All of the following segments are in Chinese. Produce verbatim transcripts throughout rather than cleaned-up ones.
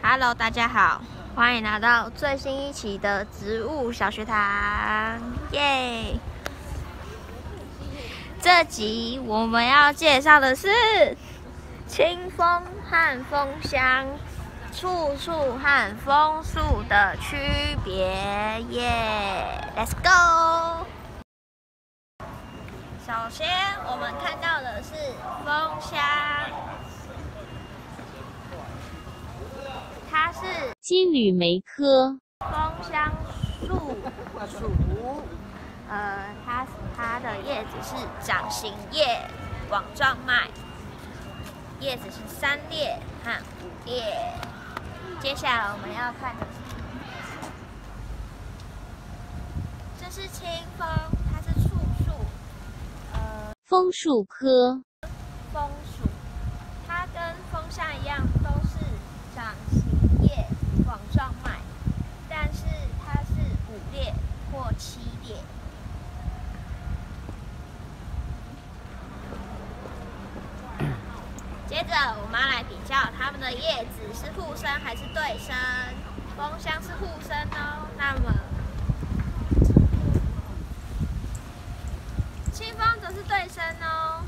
Hello， 大家好，欢迎来到最新一期的植物小学堂，耶！这集我们要介绍的是清风和枫香、处处和枫树的区别，耶 ！Let's go。首先，我们看到的是枫香。它是金缕梅科枫香树属，呃，它它的叶子是掌形叶，网状脉，叶子是三裂和五裂。接下来我们要看的是，这是清风，它是处树，呃， 枫树科。 枫属，它跟枫香一样，都是掌形叶网状脉，但是它是五裂或七裂。接着我们要来比较它们的叶子是互生还是对生。枫香是互生哦，那么清风则是对生哦。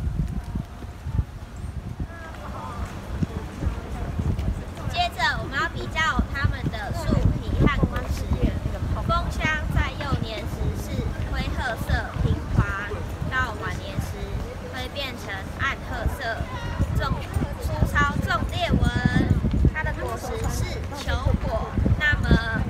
接着我们要比较它们的树皮和果实。枫香在幼年时是灰褐色平滑，到晚年时会变成暗褐色，重粗糙重裂纹。它的果实是球果。那么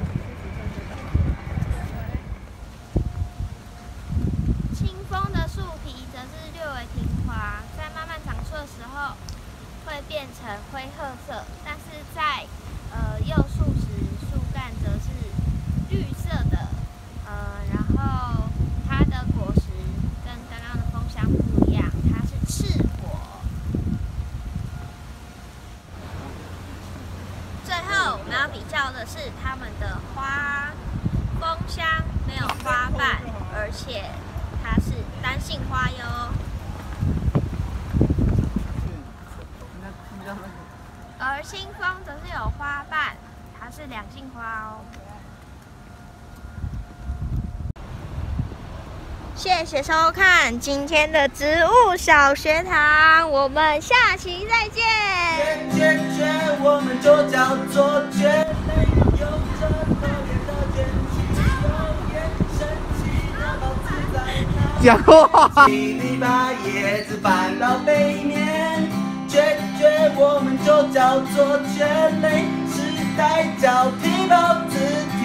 清风的树皮则是略微平滑，在慢慢长出的时候会变成灰褐色，但是在呃幼树时，树干则是绿色的，呃，然后它的果实跟刚刚的枫香不一样，它是赤果。最后我们要比较的是它们的花，枫香没有花瓣，而且它是单性花哟。而清风则是有花瓣，它是两性花哦。谢谢收看今天的植物小学堂，我们下期再见。 绝绝绝，我们就叫做绝美，有着多元的元气，有眼神气，然后自在。讲话。气力把叶子翻到背面。绝绝，我们就叫做绝美，时代交替到自己。